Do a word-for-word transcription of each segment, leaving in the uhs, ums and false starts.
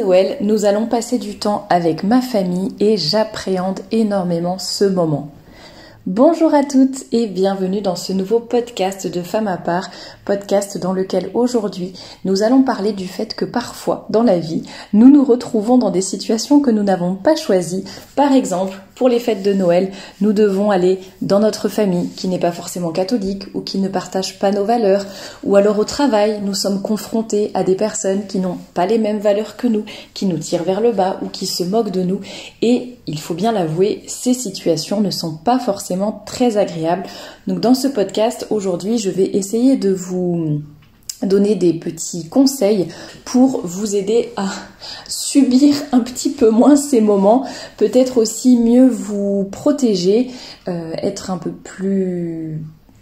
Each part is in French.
Noël, nous allons passer du temps avec ma famille et j'appréhende énormément ce moment. Bonjour à toutes et bienvenue dans ce nouveau podcast de Femme à part, podcast dans lequel aujourd'hui nous allons parler du fait que parfois dans la vie, nous nous retrouvons dans des situations que nous n'avons pas choisies. Par exemple, pour les fêtes de Noël, nous devons aller dans notre famille qui n'est pas forcément catholique ou qui ne partage pas nos valeurs, ou alors au travail, nous sommes confrontés à des personnes qui n'ont pas les mêmes valeurs que nous, qui nous tirent vers le bas ou qui se moquent de nous. Et il faut bien l'avouer, ces situations ne sont pas forcément très agréables. Donc dans ce podcast, aujourd'hui, je vais essayer de vous donner des petits conseils pour vous aider à subir un petit peu moins ces moments, peut-être aussi mieux vous protéger, euh, être un peu plus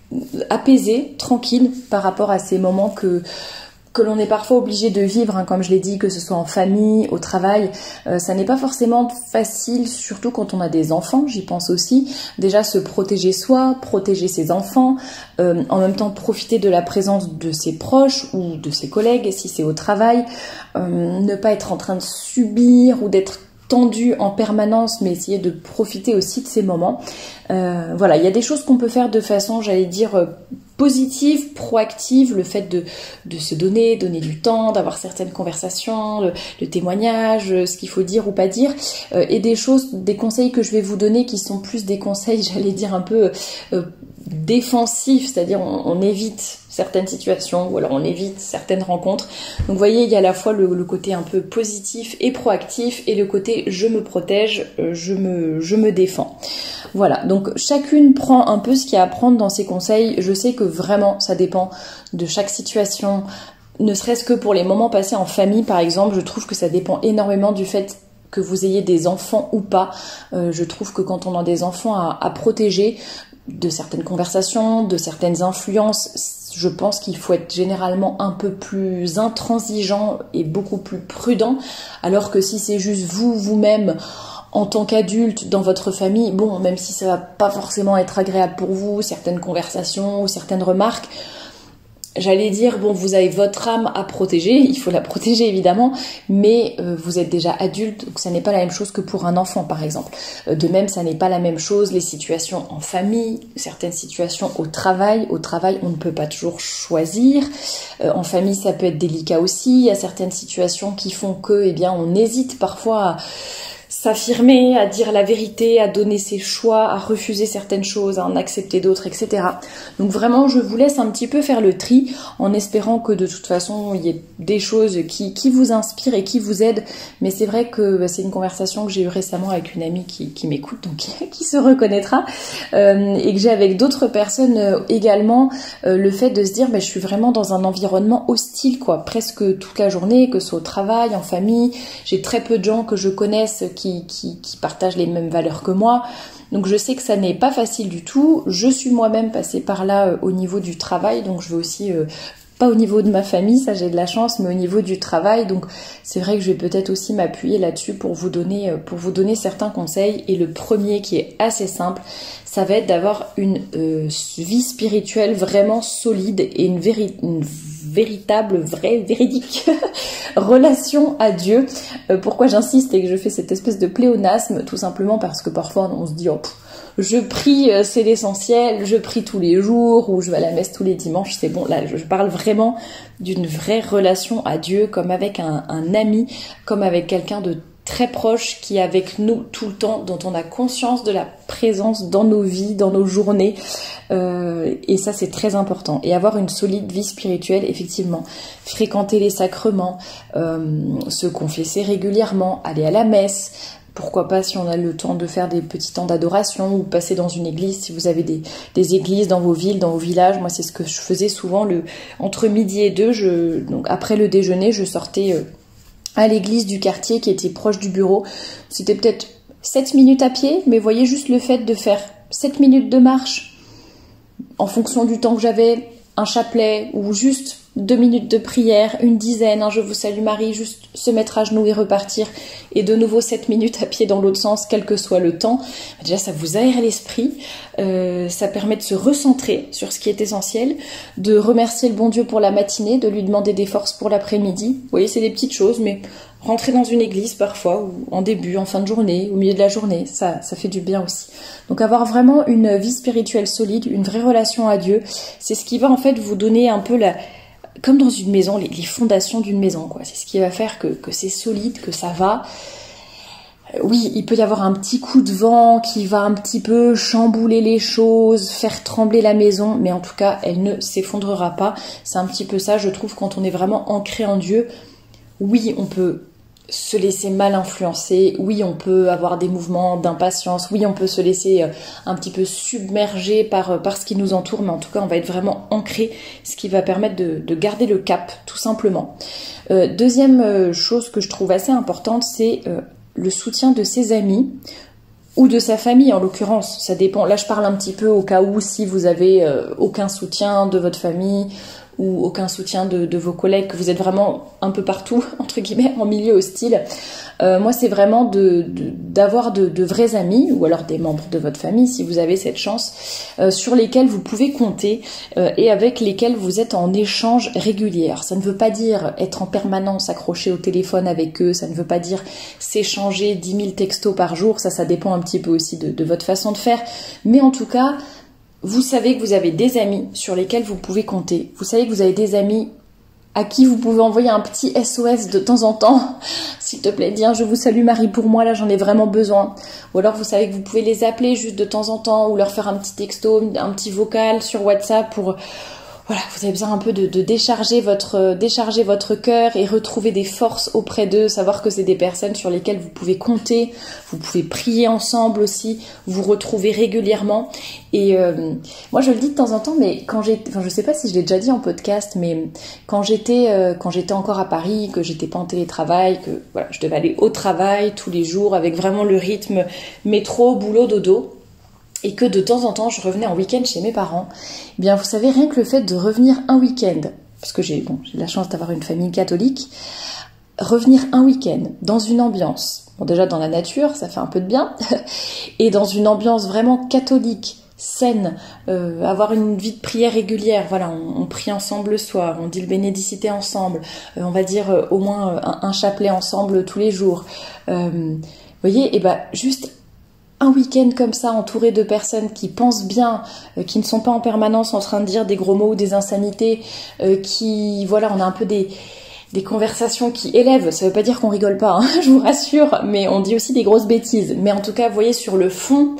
apaisé, tranquille par rapport à ces moments que que l'on est parfois obligé de vivre, hein, comme je l'ai dit, que ce soit en famille, au travail. Euh, ça n'est pas forcément facile, surtout quand on a des enfants, j'y pense aussi. Déjà se protéger soi, protéger ses enfants, euh, en même temps profiter de la présence de ses proches ou de ses collègues si c'est au travail, euh, ne pas être en train de subir ou d'être tendu en permanence, mais essayer de profiter aussi de ces moments. Euh, voilà, il y a des choses qu'on peut faire de façon, j'allais dire, euh, positive, proactive, le fait de, de se donner, donner du temps, d'avoir certaines conversations, le, le témoignage, ce qu'il faut dire ou pas dire, euh, et des choses, des conseils que je vais vous donner qui sont plus des conseils, j'allais dire un peu euh, défensifs, c'est-à-dire on, on évite certaines situations ou alors on évite certaines rencontres. Donc vous voyez, il y a à la fois le, le côté un peu positif et proactif et le côté je me protège, je me, je me défends. Voilà, donc chacune prend un peu ce qu'il y a à prendre dans ses conseils. Je sais que vraiment ça dépend de chaque situation, ne serait-ce que pour les moments passés en famille par exemple, je trouve que ça dépend énormément du fait que vous ayez des enfants ou pas. Euh, je trouve que quand on a des enfants à, à protéger de certaines conversations, de certaines influences, je pense qu'il faut être généralement un peu plus intransigeant et beaucoup plus prudent, alors que si c'est juste vous, vous-même, en tant qu'adulte dans votre famille, bon, même si ça va pas forcément être agréable pour vous, certaines conversations ou certaines remarques, j'allais dire, bon, vous avez votre âme à protéger, il faut la protéger évidemment, mais euh, vous êtes déjà adulte, donc ça n'est pas la même chose que pour un enfant par exemple. Euh, de même, ça n'est pas la même chose les situations en famille, certaines situations au travail. Au travail, on ne peut pas toujours choisir. Euh, en famille, ça peut être délicat aussi. Il y a certaines situations qui font que, eh bien, on hésite parfois à s'affirmer, à dire la vérité, à donner ses choix, à refuser certaines choses, à en accepter d'autres, et cetera. Donc vraiment, je vous laisse un petit peu faire le tri en espérant que de toute façon, il y ait des choses qui, qui vous inspirent et qui vous aident. Mais c'est vrai que bah, c'est une conversation que j'ai eue récemment avec une amie qui, qui m'écoute, donc qui, qui se reconnaîtra, euh, et que j'ai avec d'autres personnes euh, également, euh, le fait de se dire, bah, je suis vraiment dans un environnement hostile, quoi, presque toute la journée, que ce soit au travail, en famille. J'ai très peu de gens que je connaisse qui Qui, qui partagent les mêmes valeurs que moi. Donc je sais que ça n'est pas facile du tout. Je suis moi-même passée par là euh, au niveau du travail, donc je veux aussi, euh, pas au niveau de ma famille, ça j'ai de la chance, mais au niveau du travail. Donc c'est vrai que je vais peut-être aussi m'appuyer là-dessus pour vous donner, euh, pour vous donner certains conseils. Et le premier qui est assez simple, ça va être d'avoir une euh, vie spirituelle vraiment solide et une, véri- une véritable, vraie, véridique relation à Dieu. Euh, pourquoi j'insiste et que je fais cette espèce de pléonasme? Tout simplement parce que parfois on se dit oh, pff, je prie, euh, c'est l'essentiel, je prie tous les jours ou je vais à la messe tous les dimanches, c'est bon. Là, je, je parle vraiment d'une vraie relation à Dieu, comme avec un, un ami, comme avec quelqu'un de très proche qui est avec nous tout le temps, dont on a conscience de la présence dans nos vies, dans nos journées, euh, et ça c'est très important. Et avoir une solide vie spirituelle, effectivement, fréquenter les sacrements, euh, se confesser régulièrement, aller à la messe, pourquoi pas si on a le temps de faire des petits temps d'adoration ou passer dans une église, si vous avez des, des églises dans vos villes, dans vos villages. Moi c'est ce que je faisais souvent, le, entre midi et deux, je, donc après le déjeuner, je sortais euh, à l'église du quartier qui était proche du bureau. C'était peut-être sept minutes à pied, mais voyez juste le fait de faire sept minutes de marche en fonction du temps que j'avais, un chapelet ou juste deux minutes de prière, une dizaine, un Je vous salue Marie, juste se mettre à genoux et repartir, et de nouveau sept minutes à pied dans l'autre sens, quel que soit le temps. Déjà, ça vous aère l'esprit, euh, ça permet de se recentrer sur ce qui est essentiel, de remercier le bon Dieu pour la matinée, de lui demander des forces pour l'après-midi. Vous voyez, c'est des petites choses, mais rentrer dans une église parfois, ou en début, en fin de journée, au milieu de la journée, ça, ça fait du bien aussi. Donc avoir vraiment une vie spirituelle solide, une vraie relation à Dieu, c'est ce qui va en fait vous donner un peu la... comme dans une maison, les, les fondations d'une maison, quoi. C'est ce qui va faire que, que c'est solide, que ça va. Oui, il peut y avoir un petit coup de vent qui va un petit peu chambouler les choses, faire trembler la maison, mais en tout cas, elle ne s'effondrera pas. C'est un petit peu ça, je trouve, quand on est vraiment ancré en Dieu. Oui, on peut se laisser mal influencer, oui, on peut avoir des mouvements d'impatience, oui, on peut se laisser un petit peu submerger par, par ce qui nous entoure, mais en tout cas, on va être vraiment ancré, ce qui va permettre de, de garder le cap, tout simplement. Euh, deuxième chose que je trouve assez importante, c'est euh, le soutien de ses amis, ou de sa famille en l'occurrence, ça dépend. Là, je parle un petit peu au cas où si vous avez euh, aucun soutien de votre famille, ou aucun soutien de, de vos collègues, que vous êtes vraiment un peu partout, entre guillemets, en milieu hostile. Euh, moi, c'est vraiment de, de, d'avoir de, de vrais amis, ou alors des membres de votre famille, si vous avez cette chance, euh, sur lesquels vous pouvez compter euh, et avec lesquels vous êtes en échange régulier. Alors, ça ne veut pas dire être en permanence accroché au téléphone avec eux, ça ne veut pas dire s'échanger dix mille textos par jour, ça, ça dépend un petit peu aussi de, de votre façon de faire, mais en tout cas, vous savez que vous avez des amis sur lesquels vous pouvez compter. Vous savez que vous avez des amis à qui vous pouvez envoyer un petit S O S de temps en temps. S'il te plaît, dis un je vous salue Marie pour moi, là j'en ai vraiment besoin. Ou alors vous savez que vous pouvez les appeler juste de temps en temps ou leur faire un petit texto, un petit vocal sur WhatsApp pour... Voilà, vous avez besoin un peu de, de décharger votre décharger votre cœur et retrouver des forces auprès d'eux, savoir que c'est des personnes sur lesquelles vous pouvez compter, vous pouvez prier ensemble aussi, vous retrouver régulièrement. Et euh, moi je le dis de temps en temps, mais quand j'ai, enfin je sais pas si je l'ai déjà dit en podcast, mais quand j'étais euh, quand j'étais encore à Paris, que j'étais pas en télétravail, que voilà, je devais aller au travail tous les jours avec vraiment le rythme métro, boulot, dodo. Et que de temps en temps, je revenais en week-end chez mes parents, eh bien, vous savez, rien que le fait de revenir un week-end, parce que j'ai bon, j'ai la chance d'avoir une famille catholique, revenir un week-end dans une ambiance, bon déjà dans la nature, ça fait un peu de bien, et dans une ambiance vraiment catholique, saine, euh, avoir une vie de prière régulière, voilà, on, on prie ensemble le soir, on dit le bénédicité ensemble, euh, on va dire euh, au moins un, un chapelet ensemble tous les jours. Euh, vous voyez, et ben juste un week-end comme ça, entouré de personnes qui pensent bien, euh, qui ne sont pas en permanence en train de dire des gros mots ou des insanités, euh, qui, voilà, on a un peu des, des conversations qui élèvent. Ça veut pas dire qu'on rigole pas, hein, je vous rassure, mais on dit aussi des grosses bêtises. Mais en tout cas, vous voyez, sur le fond,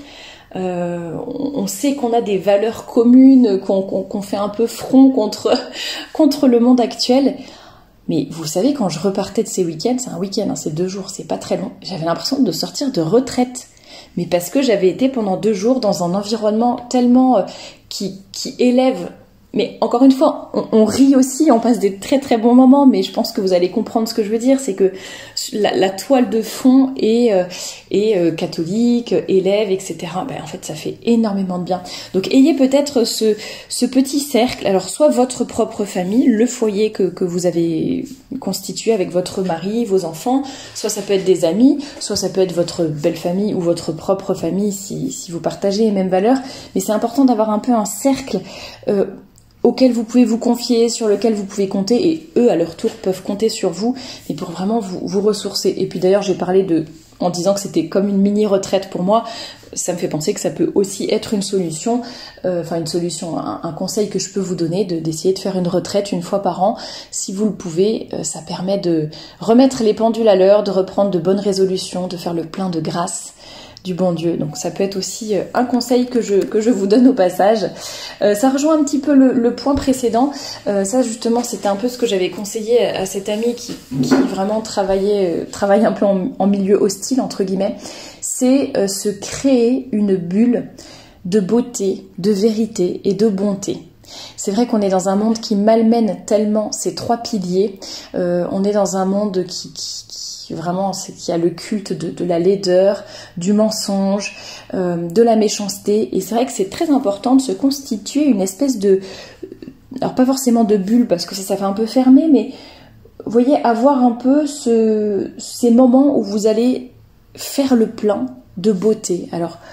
euh, on, on sait qu'on a des valeurs communes, qu'on, qu'on, qu'on fait un peu front contre, contre le monde actuel. Mais vous savez, quand je repartais de ces week-ends, c'est un week-end, hein, c'est deux jours, c'est pas très long, j'avais l'impression de sortir de retraite. Mais parce que j'avais été pendant deux jours dans un environnement tellement euh, qui, qui élève. Mais encore une fois, on, on rit aussi, on passe des très très bons moments, mais je pense que vous allez comprendre ce que je veux dire, c'est que la, la toile de fond est, euh, est euh, catholique, élève, et cetera. Ben, en fait, ça fait énormément de bien. Donc ayez peut-être ce, ce petit cercle, alors soit votre propre famille, le foyer que, que vous avez constitué avec votre mari, vos enfants, soit ça peut être des amis, soit ça peut être votre belle famille ou votre propre famille si, si vous partagez les mêmes valeurs, mais c'est important d'avoir un peu un cercle euh, auquel vous pouvez vous confier, sur lequel vous pouvez compter, et eux, à leur tour, peuvent compter sur vous, mais pour vraiment vous, vous ressourcer. Et puis d'ailleurs, j'ai parlé de, en disant que c'était comme une mini-retraite pour moi, ça me fait penser que ça peut aussi être une solution, euh, enfin une solution, un, un conseil que je peux vous donner, de, d'essayer de faire une retraite une fois par an. Si vous le pouvez, euh, ça permet de remettre les pendules à l'heure, de reprendre de bonnes résolutions, de faire le plein de grâce du bon Dieu. Donc ça peut être aussi un conseil que je, que je vous donne au passage. Euh, ça rejoint un petit peu le, le point précédent. Euh, ça justement, c'était un peu ce que j'avais conseillé à cette amie qui, qui vraiment travaillait, travaille un peu en, en milieu hostile, entre guillemets. C'est euh, se créer une bulle de beauté, de vérité et de bonté. C'est vrai qu'on est dans un monde qui malmène tellement ces trois piliers. Euh, on est dans un monde qui... qui vraiment, c'est qu'il y a le culte de, de la laideur, du mensonge, euh, de la méchanceté. Et c'est vrai que c'est très important de se constituer une espèce de... Alors pas forcément de bulle, parce que ça, ça fait un peu fermé, mais vous voyez, avoir un peu ce, ces moments où vous allez faire le plein de beauté. Alors,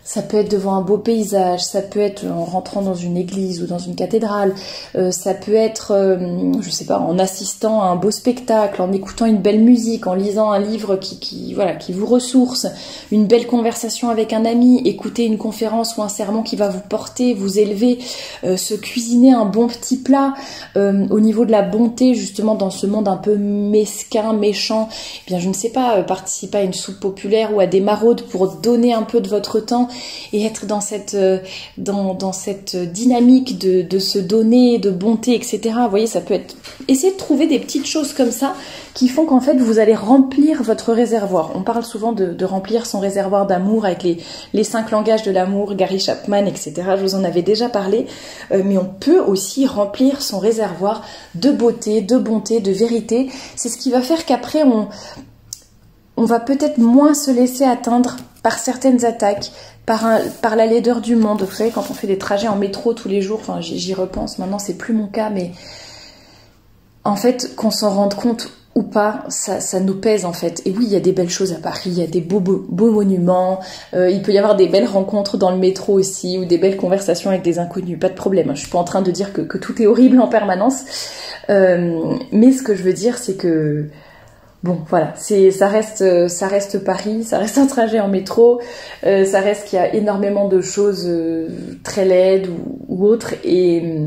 Ça peut être devant un beau paysage, ça peut être en rentrant dans une église ou dans une cathédrale, euh, ça peut être, euh, je sais pas, en assistant à un beau spectacle, en écoutant une belle musique, en lisant un livre qui, qui, voilà, qui vous ressource, une belle conversation avec un ami, écouter une conférence ou un sermon qui va vous porter, vous élever, euh, se cuisiner un bon petit plat. Euh, au niveau de la bonté, justement, dans ce monde un peu mesquin, méchant, eh bien, je ne sais pas, euh, participer à une soupe populaire ou à des maraudes pour donner un peu de votre temps et être dans cette, euh, dans, dans cette dynamique de, de se donner, de bonté, et cetera. Vous voyez, ça peut être... Essayez de trouver des petites choses comme ça qui font qu'en fait, vous allez remplir votre réservoir. On parle souvent de, de remplir son réservoir d'amour avec les, les cinq langages de l'amour, Gary Chapman, et cetera. Je vous en avais déjà parlé. Euh, mais on peut aussi remplir son réservoir de beauté, de bonté, de vérité. C'est ce qui va faire qu'après, on, on va peut-être moins se laisser atteindre par certaines attaques, par, un, par la laideur du monde. Vous savez, quand on fait des trajets en métro tous les jours, enfin j'y repense, maintenant c'est plus mon cas, mais en fait, qu'on s'en rende compte ou pas, ça, ça nous pèse en fait. Et oui, il y a des belles choses à Paris, il y a des beaux, beaux, beaux monuments, euh, il peut y avoir des belles rencontres dans le métro aussi, ou des belles conversations avec des inconnus, pas de problème. Je suis pas en train de dire que, que tout est horrible en permanence, euh, mais ce que je veux dire, c'est que bon, voilà, c'est, ça reste, ça reste Paris, ça reste un trajet en métro, euh, ça reste qu'il y a énormément de choses euh, très laides ou, ou autres, et,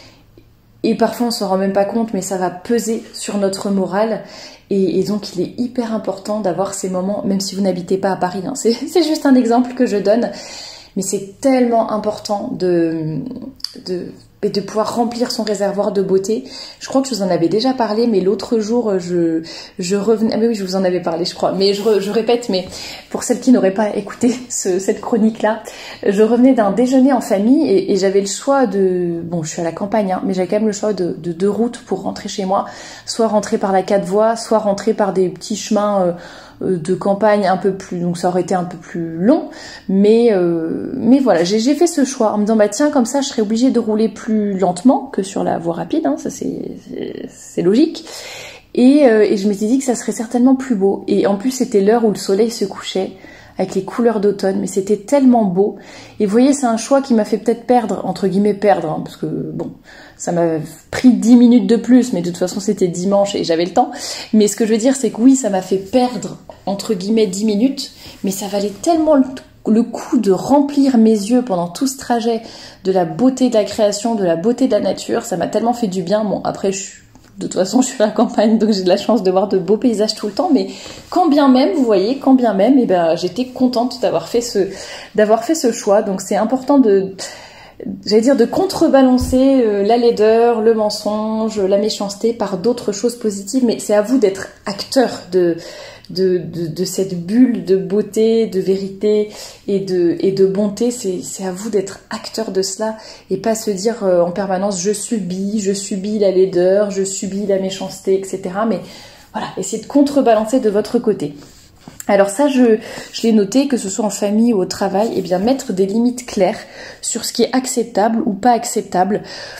et parfois on se rend même pas compte, mais ça va peser sur notre morale, et, et donc il est hyper important d'avoir ces moments, même si vous n'habitez pas à Paris, hein, c'est, c'est juste un exemple que je donne, mais c'est tellement important de... de et de pouvoir remplir son réservoir de beauté. Je crois que je vous en avais déjà parlé, mais l'autre jour, je, je revenais... Ah mais oui, je vous en avais parlé, je crois. Mais je, re, je répète, mais pour celles qui n'auraient pas écouté ce, cette chronique-là, je revenais d'un déjeuner en famille et, et j'avais le choix de... Bon, je suis à la campagne, hein, mais j'avais quand même le choix de, de deux routes pour rentrer chez moi. Soit rentrer par la quatre voies, soit rentrer par des petits chemins... Euh, de campagne un peu plus, donc ça aurait été un peu plus long, mais euh, mais voilà, j'ai, j'ai fait ce choix en me disant bah tiens, comme ça je serais obligée de rouler plus lentement que sur la voie rapide, hein, ça c'est, c'est c'est logique, et euh, et je m'étais dit que ça serait certainement plus beau, et en plus c'était l'heure où le soleil se couchait avec les couleurs d'automne, mais c'était tellement beau. Et vous voyez, c'est un choix qui m'a fait peut-être perdre, entre guillemets perdre, hein, parce que bon, ça m'a pris dix minutes de plus, mais de toute façon c'était dimanche et j'avais le temps. Mais ce que je veux dire, c'est que oui, ça m'a fait perdre, entre guillemets, dix minutes, mais ça valait tellement le, le coup de remplir mes yeux pendant tout ce trajet de la beauté de la création, de la beauté de la nature, ça m'a tellement fait du bien. Bon, après, je suis... De toute façon, je suis à la campagne, donc j'ai de la chance de voir de beaux paysages tout le temps. Mais quand bien même, vous voyez, quand bien même, eh ben, j'étais contente d'avoir fait ce, d'avoir fait ce choix. Donc c'est important de, j'allais dire, de contrebalancer euh, la laideur, le mensonge, la méchanceté par d'autres choses positives. Mais c'est à vous d'être acteur de, de, de, de cette bulle de beauté, de vérité et de, et de bonté. C'est, c'est à vous d'être acteur de cela et pas se dire euh, en permanence je subis, je subis la laideur, je subis la méchanceté, et cetera. Mais voilà, essayez de contrebalancer de votre côté. Alors ça, je, je l'ai noté, que ce soit en famille ou au travail, et bien mettre des limites claires sur ce qui est acceptable ou pas acceptable.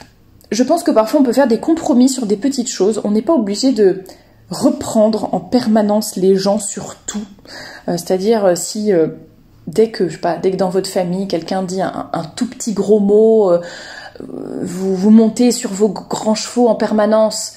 Je pense que parfois on peut faire des compromis sur des petites choses. On n'est pas obligé de reprendre en permanence les gens sur tout. Euh, c'est-à-dire euh, si euh, dès que je sais pas, dès que dans votre famille quelqu'un dit un, un tout petit gros mot, euh, vous vous montez sur vos grands chevaux en permanence.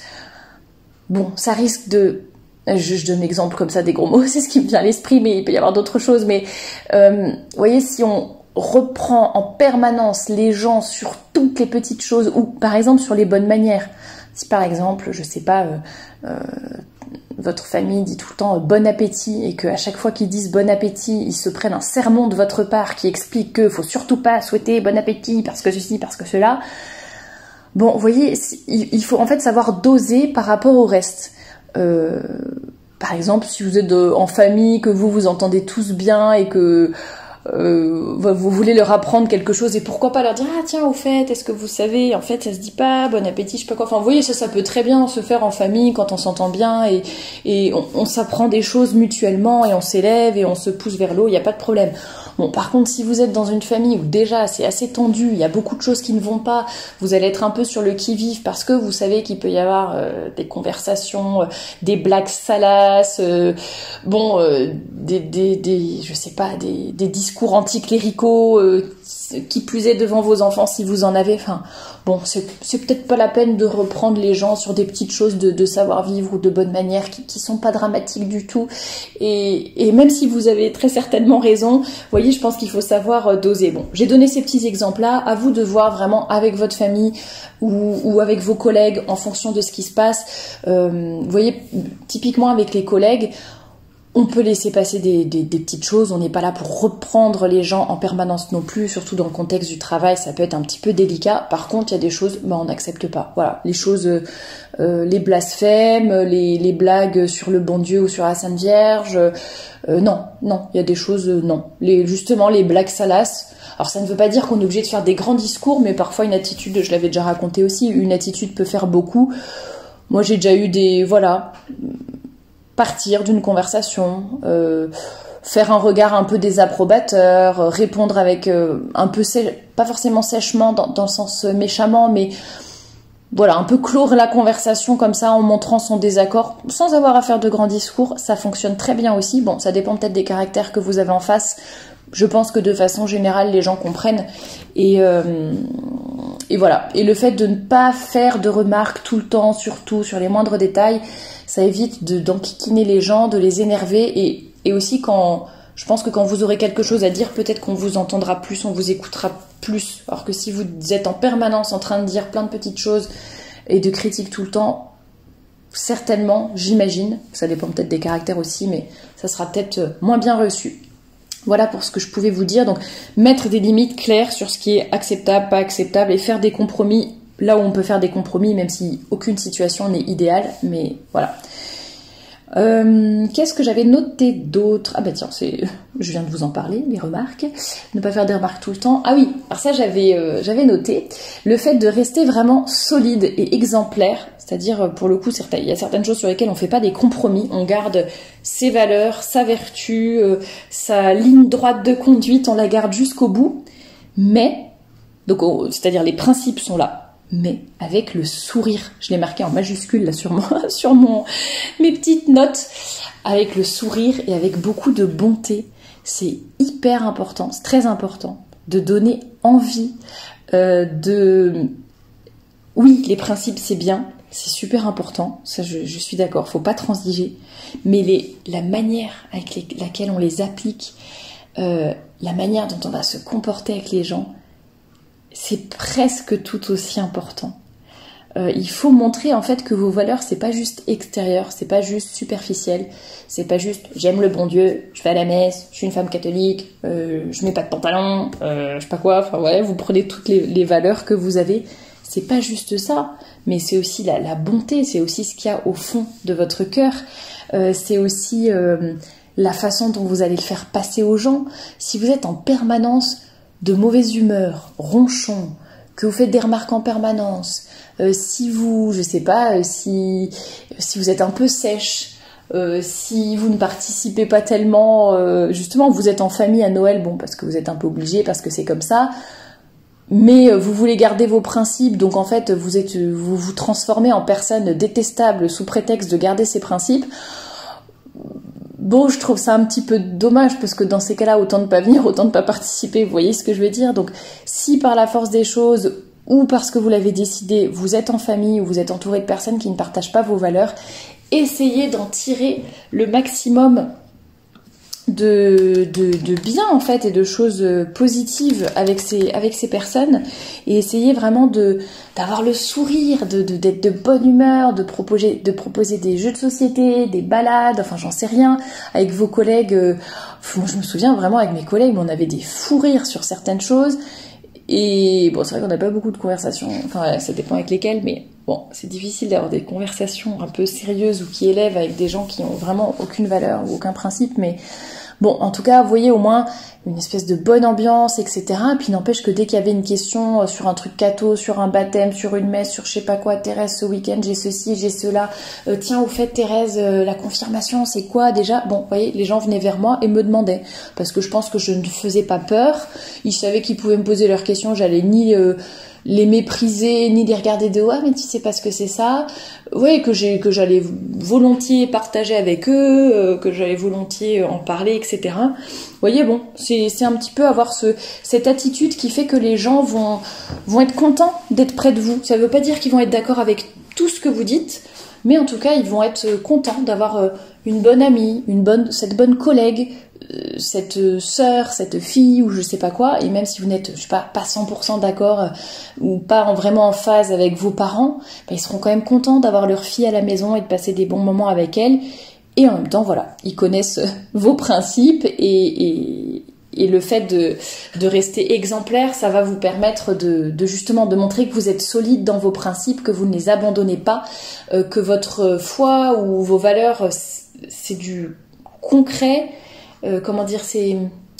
Bon, ça risque de... Je, je donne l'exemple comme ça des gros mots, c'est ce qui me vient à l'esprit, mais il peut y avoir d'autres choses. Mais euh, vous voyez, si on reprend en permanence les gens sur toutes les petites choses, ou par exemple sur les bonnes manières. Si par exemple, je sais pas, euh, euh, votre famille dit tout le temps euh, bon appétit, et qu'à chaque fois qu'ils disent bon appétit, ils se prennent un sermon de votre part qui explique qu'il faut surtout pas souhaiter bon appétit parce que ceci, parce que cela. Bon, vous voyez, il faut en fait savoir doser par rapport au reste. Euh, par exemple, si vous êtes de, en famille, que vous vous entendez tous bien et que euh, vous voulez leur apprendre quelque chose, et pourquoi pas leur dire ah tiens, au fait, est-ce que vous savez, en fait ça se dit pas bon appétit, je sais pas quoi. Enfin vous voyez, ça ça peut très bien se faire en famille quand on s'entend bien, et, et on, on s'apprend des choses mutuellement et on s'élève et on se pousse vers l'eau, il n'y a pas de problème. Bon, par contre, si vous êtes dans une famille où déjà c'est assez tendu, il y a beaucoup de choses qui ne vont pas, vous allez être un peu sur le qui-vive parce que vous savez qu'il peut y avoir euh, des conversations, euh, des blagues salaces, euh, bon, euh, des, des, des, je sais pas, des, des discours discours anticléricaux, euh, qui plus est devant vos enfants si vous en avez. Enfin, bon, c'est, c'est peut-être pas la peine de reprendre les gens sur des petites choses de, de savoir-vivre ou de bonne manière qui, qui sont pas dramatiques du tout. Et, et même si vous avez très certainement raison, vous voyez, je pense qu'il faut savoir doser. Bon, j'ai donné ces petits exemples-là, à vous de voir vraiment avec votre famille ou, ou avec vos collègues en fonction de ce qui se passe. Euh, vous voyez, typiquement avec les collègues, on peut laisser passer des, des, des petites choses, on n'est pas là pour reprendre les gens en permanence non plus, surtout dans le contexte du travail, ça peut être un petit peu délicat. Par contre, il y a des choses, ben, on n'accepte pas. Voilà, les choses, euh, les blasphèmes, les, les blagues sur le bon Dieu ou sur la Sainte Vierge, euh, non, non, il y a des choses, euh, non. Les, justement, les blagues salaces. Alors ça ne veut pas dire qu'on est obligé de faire des grands discours, mais parfois une attitude, je l'avais déjà raconté aussi, une attitude peut faire beaucoup. Moi, j'ai déjà eu des, voilà... partir d'une conversation, euh, faire un regard un peu désapprobateur, euh, répondre avec euh, un peu, sè- pas forcément sèchement dans, dans le sens méchamment, mais voilà, un peu clore la conversation comme ça en montrant son désaccord, sans avoir à faire de grands discours, ça fonctionne très bien aussi. Bon, ça dépend peut-être des caractères que vous avez en face. Je pense que de façon générale, les gens comprennent. Et, euh, et voilà. Et le fait de ne pas faire de remarques tout le temps, surtout sur les moindres détails, ça évite de, d'enquiquiner les gens, de les énerver. Et, et aussi, quand, je pense que quand vous aurez quelque chose à dire, peut-être qu'on vous entendra plus, on vous écoutera plus. Alors que si vous êtes en permanence en train de dire plein de petites choses et de critiquer tout le temps, certainement, j'imagine, ça dépend peut-être des caractères aussi, mais ça sera peut-être moins bien reçu. Voilà pour ce que je pouvais vous dire. Donc, mettre des limites claires sur ce qui est acceptable, pas acceptable, et faire des compromis là où on peut faire des compromis, même si aucune situation n'est idéale. Mais voilà. Euh, qu'est-ce que j'avais noté d'autre ? Ah bah tiens, c'est, je viens de vous en parler, les remarques. Ne pas faire des remarques tout le temps. Ah oui, alors ça j'avais, euh, j'avais noté le fait de rester vraiment solide et exemplaire. C'est-à-dire, pour le coup, il y a certaines choses sur lesquelles on ne fait pas des compromis. On garde ses valeurs, sa vertu, euh, sa ligne droite de conduite, on la garde jusqu'au bout. Mais, donc, oh, c'est-à-dire les principes sont là. Mais avec le sourire, je l'ai marqué en majuscule là sur, moi, sur mon, mes petites notes, avec le sourire et avec beaucoup de bonté. C'est hyper important, c'est très important de donner envie euh, de... Oui, les principes c'est bien, c'est super important, ça je, je suis d'accord, faut pas transiger, mais les, la manière avec les, laquelle on les applique, euh, la manière dont on va se comporter avec les gens, c'est presque tout aussi important. Euh, il faut montrer en fait que vos valeurs, c'est pas juste extérieur, c'est pas juste superficiel, c'est pas juste j'aime le bon Dieu, je vais à la messe, je suis une femme catholique, euh, je mets pas de pantalon, euh, je sais pas quoi, enfin ouais, vous prenez toutes les, les valeurs que vous avez, c'est pas juste ça, mais c'est aussi la, la bonté, c'est aussi ce qu'il y a au fond de votre cœur, euh, c'est aussi euh, la façon dont vous allez le faire passer aux gens. Si vous êtes en permanence de mauvaise humeur, ronchon, que vous faites des remarques en permanence, euh, si vous, je sais pas, euh, si, si vous êtes un peu sèche, euh, si vous ne participez pas tellement, euh, justement, vous êtes en famille à Noël, bon, parce que vous êtes un peu obligé, parce que c'est comme ça, mais vous voulez garder vos principes, donc en fait, vous êtes, vous vous transformez en personne détestable sous prétexte de garder ses principes. Bon, je trouve ça un petit peu dommage parce que dans ces cas-là, autant ne pas venir, autant ne pas participer, vous voyez ce que je veux dire ? Donc, si par la force des choses ou parce que vous l'avez décidé, vous êtes en famille ou vous êtes entouré de personnes qui ne partagent pas vos valeurs, essayez d'en tirer le maximum de, de, de bien en fait et de choses positives avec ces, avec ces personnes et essayez vraiment de, d'avoir le sourire, de, de, d'être de bonne humeur, de proposer, de proposer des jeux de société, des balades, enfin j'en sais rien, avec vos collègues. Euh, moi je me souviens vraiment avec mes collègues, on avait des fous rires sur certaines choses et bon c'est vrai qu'on n'a pas beaucoup de conversations, enfin ça dépend avec lesquelles, mais bon c'est difficile d'avoir des conversations un peu sérieuses ou qui élèvent avec des gens qui ont vraiment aucune valeur ou aucun principe, mais bon, en tout cas, vous voyez au moins une espèce de bonne ambiance, et cetera. Et puis n'empêche que dès qu'il y avait une question sur un truc catho, sur un baptême, sur une messe, sur je sais pas quoi, Thérèse, ce week-end, j'ai ceci, j'ai cela. Euh, tiens, au fait, Thérèse, euh, la confirmation, c'est quoi déjà ? Bon, vous voyez, les gens venaient vers moi et me demandaient. Parce que je pense que je ne faisais pas peur. Ils savaient qu'ils pouvaient me poser leurs questions. J'allais ni... Euh, les mépriser ni les regarder de ouais mais tu sais pas ce que c'est ça, ouais que j'ai que j'allais volontiers partager avec eux, euh, que j'allais volontiers en parler, et cetera. Vous voyez, bon, c'est c'est un petit peu avoir ce cette attitude qui fait que les gens vont vont être contents d'être près de vous. Ça veut pas dire qu'ils vont être d'accord avec tout ce que vous dites, mais en tout cas ils vont être contents d'avoir une bonne amie, une bonne cette bonne collègue, cette sœur, cette fille ou je sais pas quoi, et même si vous n'êtes je sais pas pas cent pour cent d'accord euh, ou pas en, vraiment en phase avec vos parents, bah, ils seront quand même contents d'avoir leur fille à la maison et de passer des bons moments avec elle, et en même temps voilà, ils connaissent vos principes et, et, et le fait de, de rester exemplaire, ça va vous permettre de, de justement de montrer que vous êtes solide dans vos principes, que vous ne les abandonnez pas, euh, que votre foi ou vos valeurs c'est du concret. Euh, comment dire, c'est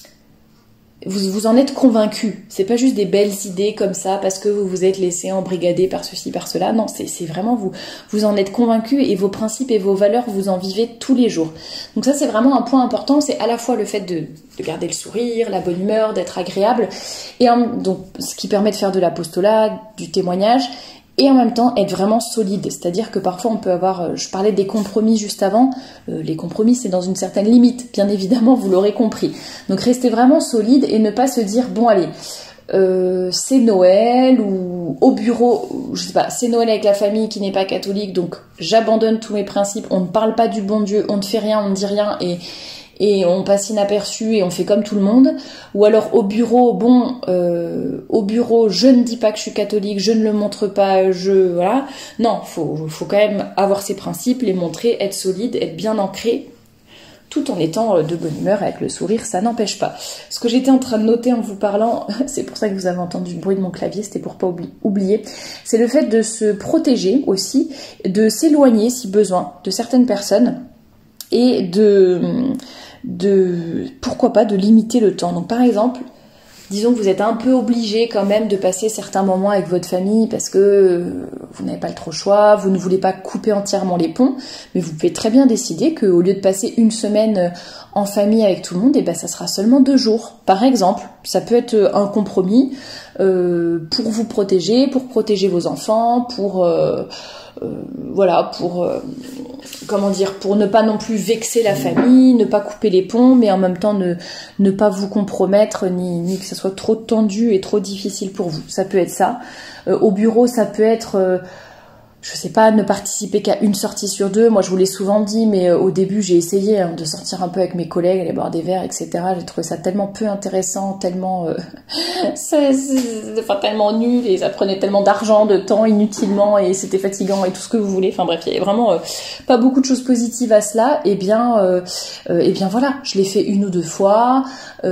vous, vous en êtes convaincu. C'est pas juste des belles idées comme ça parce que vous vous êtes laissé embrigader par ceci, par cela. Non, c'est, c'est vraiment vous, vous en êtes convaincu et vos principes et vos valeurs, vous en vivez tous les jours. Donc ça, c'est vraiment un point important. C'est à la fois le fait de, de garder le sourire, la bonne humeur, d'être agréable, et en, donc ce qui permet de faire de l'apostolat, du témoignage. Et en même temps, être vraiment solide. C'est-à-dire que parfois, on peut avoir... Je parlais des compromis juste avant. Euh, les compromis, c'est dans une certaine limite. Bien évidemment, vous l'aurez compris. Donc, restez vraiment solide et ne pas se dire, bon, allez, euh, c'est Noël ou au bureau, je sais pas, c'est Noël avec la famille qui n'est pas catholique, donc j'abandonne tous mes principes. On ne parle pas du bon Dieu, on ne fait rien, on ne dit rien et... et on passe inaperçu et on fait comme tout le monde, ou alors au bureau, bon, euh, au bureau, je ne dis pas que je suis catholique, je ne le montre pas, je, voilà, non, faut, faut quand même avoir ses principes, les montrer, être solide, être bien ancré, tout en étant de bonne humeur, avec le sourire, ça n'empêche pas. Ce que j'étais en train de noter en vous parlant, c'est pour ça que vous avez entendu le bruit de mon clavier, c'était pour pas oublier, c'est le fait de se protéger aussi, de s'éloigner si besoin de certaines personnes, et de... de pourquoi pas de limiter le temps. Donc par exemple, disons que vous êtes un peu obligé quand même de passer certains moments avec votre famille parce que vous n'avez pas le trop choix, vous ne voulez pas couper entièrement les ponts, mais vous pouvez très bien décider qu'au lieu de passer une semaine en famille avec tout le monde, et ben ça sera seulement deux jours. Par exemple, ça peut être un compromis euh, pour vous protéger, pour protéger vos enfants, pour euh, euh, voilà, pour euh, comment dire, pour ne pas non plus vexer la famille, ne pas couper les ponts, mais en même temps ne, ne pas vous compromettre, ni, ni que ce soit trop tendu et trop difficile pour vous. Ça peut être ça. Euh, au bureau, ça peut être, euh, je sais pas, ne participer qu'à une sortie sur deux. Moi, je vous l'ai souvent dit, mais euh, au début, j'ai essayé hein, de sortir un peu avec mes collègues, aller boire des verres, et cetera. J'ai trouvé ça tellement peu intéressant, tellement, euh, c'est, c'est, enfin, tellement nul, et ça prenait tellement d'argent, de temps inutilement, et c'était fatigant, et tout ce que vous voulez. Enfin bref, il y avait vraiment euh, pas beaucoup de choses positives à cela. Et bien, euh, euh, et bien voilà, je l'ai fait une ou deux fois.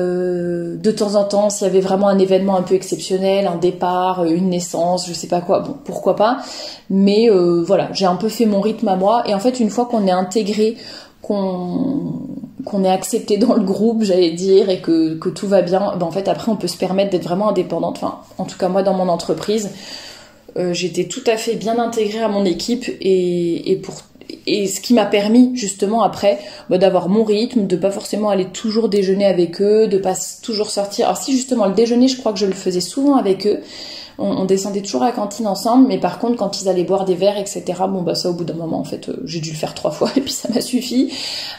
Euh, de temps en temps, s'il y avait vraiment un événement un peu exceptionnel, un départ, une naissance, je sais pas quoi, bon, pourquoi pas. Mais euh, voilà, j'ai un peu fait mon rythme à moi. Et en fait, une fois qu'on est intégré, qu'on qu'on est accepté dans le groupe, j'allais dire, et que, que tout va bien, ben en fait, après, on peut se permettre d'être vraiment indépendante. Enfin, en tout cas, moi, dans mon entreprise, euh, j'étais tout à fait bien intégrée à mon équipe et, et pour et ce qui m'a permis justement après bah, d'avoir mon rythme, de pas forcément aller toujours déjeuner avec eux, de pas toujours sortir. Alors si justement le déjeuner, je crois que je le faisais souvent avec eux. On, on descendait toujours à la cantine ensemble, mais par contre quand ils allaient boire des verres, et cetera. Bon bah ça au bout d'un moment en fait, euh, j'ai dû le faire trois fois et puis ça m'a suffi.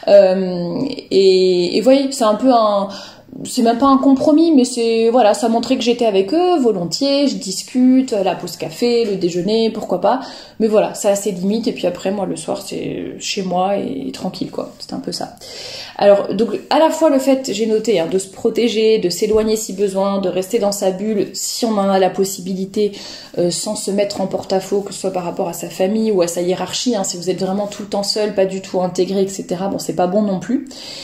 Euh, et, et voyez, c'est un peu un c'est même pas un compromis, mais c'est, voilà, ça montrait que j'étais avec eux, volontiers, je discute, la pause café, le déjeuner, pourquoi pas, mais voilà, ça a ses limites, et puis après, moi, le soir, c'est chez moi, et, et tranquille, quoi, c'est un peu ça. Alors, donc, à la fois, le fait, j'ai noté, hein, de se protéger, de s'éloigner si besoin, de rester dans sa bulle, si on en a la possibilité, euh, sans se mettre en porte-à-faux, que ce soit par rapport à sa famille ou à sa hiérarchie, hein, si vous êtes vraiment tout le temps seul, pas du tout intégré, et cetera, bon, c'est pas bon non plus.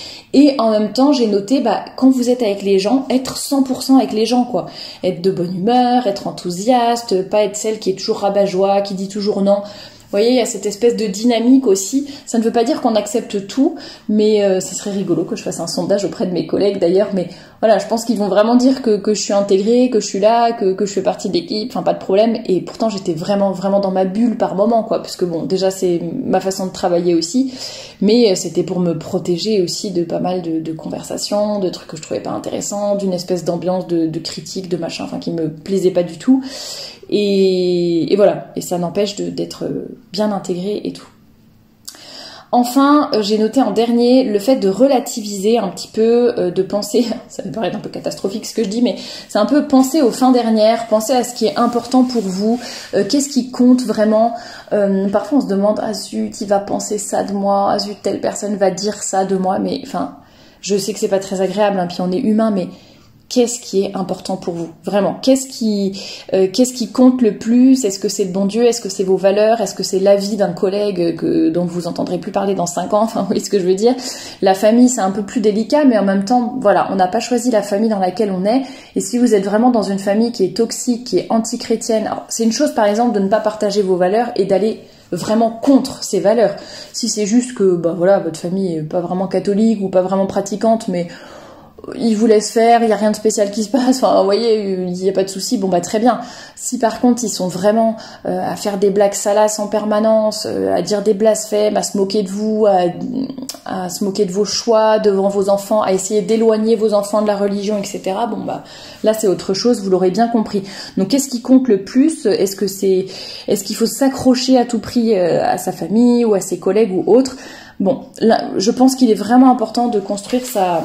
Et en même temps, j'ai noté, bah, quand vous êtes avec les gens, être cent pour cent avec les gens, quoi. Être de bonne humeur, être enthousiaste, pas être celle qui est toujours rabat-joie, qui dit toujours non. Vous voyez, il y a cette espèce de dynamique aussi. Ça ne veut pas dire qu'on accepte tout, mais euh, ça serait rigolo que je fasse un sondage auprès de mes collègues d'ailleurs. Mais voilà, je pense qu'ils vont vraiment dire que, que je suis intégrée, que je suis là, que, que je fais partie de l'équipe, enfin pas de problème. Et pourtant, j'étais vraiment, vraiment dans ma bulle par moment, quoi. Parce que bon, déjà, c'est ma façon de travailler aussi. Mais c'était pour me protéger aussi de pas mal de, de conversations, de trucs que je trouvais pas intéressants, d'une espèce d'ambiance de, de critique, de machin, enfin qui me plaisait pas du tout. Et, et voilà, et ça n'empêche de, d'être bien intégré et tout. Enfin, j'ai noté en dernier le fait de relativiser un petit peu, euh, de penser, ça va paraître un peu catastrophique ce que je dis, mais c'est un peu penser aux fins dernières, penser à ce qui est important pour vous, euh, qu'est-ce qui compte vraiment. Euh, parfois on se demande, ah zut, il va penser ça de moi, ah zut, telle personne va dire ça de moi, mais enfin, je sais que c'est pas très agréable, hein, puis on est humain, mais qu'est-ce qui est important pour vous? Vraiment, qu'est-ce qui, euh, qu'est-ce qui compte le plus? Est-ce que c'est le bon Dieu? Est-ce que c'est vos valeurs? Est-ce que c'est l'avis d'un collègue que, dont vous entendrez plus parler dans cinq ans? Enfin, vous voyez ce que je veux dire? La famille, c'est un peu plus délicat, mais en même temps, voilà, on n'a pas choisi la famille dans laquelle on est. Et si vous êtes vraiment dans une famille qui est toxique, qui est anti-chrétienne, alors, c'est une chose, par exemple, de ne pas partager vos valeurs et d'aller vraiment contre ces valeurs. Si c'est juste que, bah voilà, votre famille est pas vraiment catholique ou pas vraiment pratiquante, mais ils vous laissent faire, il n'y a rien de spécial qui se passe, enfin, vous voyez, il n'y a pas de souci, bon bah très bien. Si par contre ils sont vraiment euh, à faire des blagues salaces en permanence, euh, à dire des blasphèmes, à se moquer de vous, à, à se moquer de vos choix devant vos enfants, à essayer d'éloigner vos enfants de la religion, et cetera, bon bah là c'est autre chose, vous l'aurez bien compris. Donc qu'est-ce qui compte le plus? Est-ce que c'est, est-ce qu'il faut s'accrocher à tout prix euh, à sa famille ou à ses collègues ou autres? Bon, là, je pense qu'il est vraiment important de construire sa...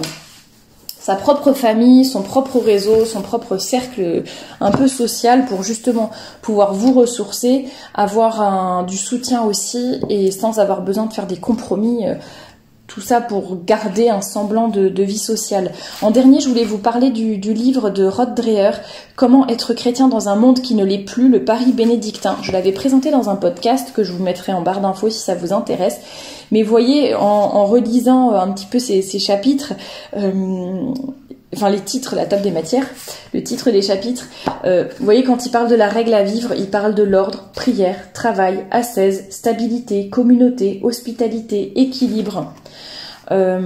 sa propre famille, son propre réseau, son propre cercle un peu social pour justement pouvoir vous ressourcer, avoir un, du soutien aussi et sans avoir besoin de faire des compromis, euh, tout ça pour garder un semblant de, de vie sociale. En dernier, je voulais vous parler du, du livre de Rod Dreher, Comment être chrétien dans un monde qui ne l'est plus, le pari bénédictin. Je l'avais présenté dans un podcast que je vous mettrai en barre d'infos si ça vous intéresse. Mais voyez, en, en relisant un petit peu ces, ces chapitres, euh, enfin les titres, la table des matières, le titre des chapitres, euh, vous voyez quand il parle de la règle à vivre, il parle de l'ordre, prière, travail, ascèse, stabilité, communauté, hospitalité, équilibre. Euh,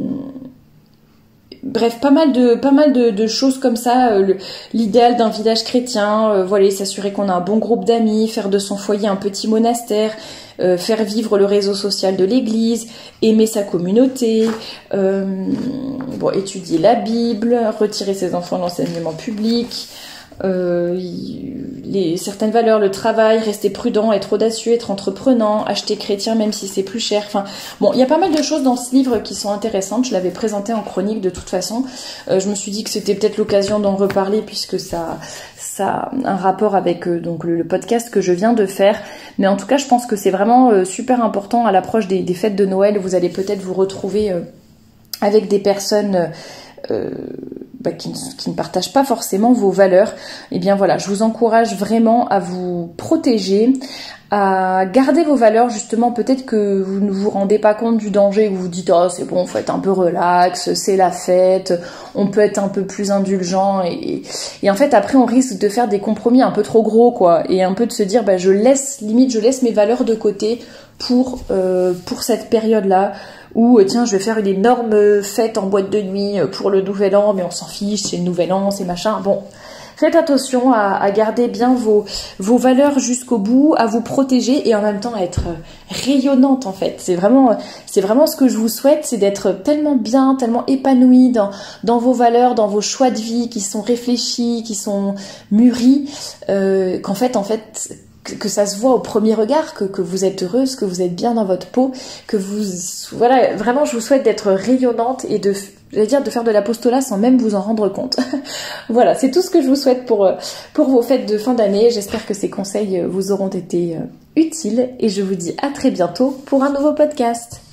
Bref, pas mal de pas mal de, de choses comme ça. Euh, le, l'idéal d'un village chrétien, euh, voilà, s'assurer qu'on a un bon groupe d'amis, faire de son foyer un petit monastère, euh, faire vivre le réseau social de l'Église, aimer sa communauté, euh, bon, étudier la Bible, retirer ses enfants de l'enseignement public. Euh, les, certaines valeurs, le travail, rester prudent, être audacieux, être entreprenant, acheter chrétien même si c'est plus cher. Enfin, bon, il y a pas mal de choses dans ce livre qui sont intéressantes. Je l'avais présenté en chronique de toute façon. Euh, je me suis dit que c'était peut-être l'occasion d'en reparler puisque ça, ça a un rapport avec euh, donc le, le podcast que je viens de faire. Mais en tout cas, je pense que c'est vraiment euh, super important à l'approche des, des fêtes de Noël. Vous allez peut-être vous retrouver euh, avec des personnes euh, Bah, qui, ne, qui ne partagent pas forcément vos valeurs. Et bien voilà, je vous encourage vraiment à vous protéger, à garder vos valeurs. Justement, peut-être que vous ne vous rendez pas compte du danger, vous vous dites oh c'est bon, faut être un peu relax, c'est la fête, on peut être un peu plus indulgent et, et en fait après on risque de faire des compromis un peu trop gros quoi, et un peu de se dire bah je laisse limite je laisse mes valeurs de côté pour euh, pour cette période là. Ou tiens, je vais faire une énorme fête en boîte de nuit pour le nouvel an, mais on s'en fiche, c'est le nouvel an, c'est machin. Bon, faites attention à, à garder bien vos, vos valeurs jusqu'au bout, à vous protéger et en même temps à être rayonnante en fait. C'est vraiment, c'est vraiment ce que je vous souhaite, c'est d'être tellement bien, tellement épanoui dans, dans vos valeurs, dans vos choix de vie qui sont réfléchis, qui sont mûris, euh, qu'en fait, en fait, que ça se voit au premier regard, que, que vous êtes heureuse, que vous êtes bien dans votre peau, que vous... Voilà, vraiment, je vous souhaite d'être rayonnante et de, j'allais dire, de faire de l'apostolat sans même vous en rendre compte. Voilà, c'est tout ce que je vous souhaite pour, pour vos fêtes de fin d'année. J'espère que ces conseils vous auront été utiles et je vous dis à très bientôt pour un nouveau podcast.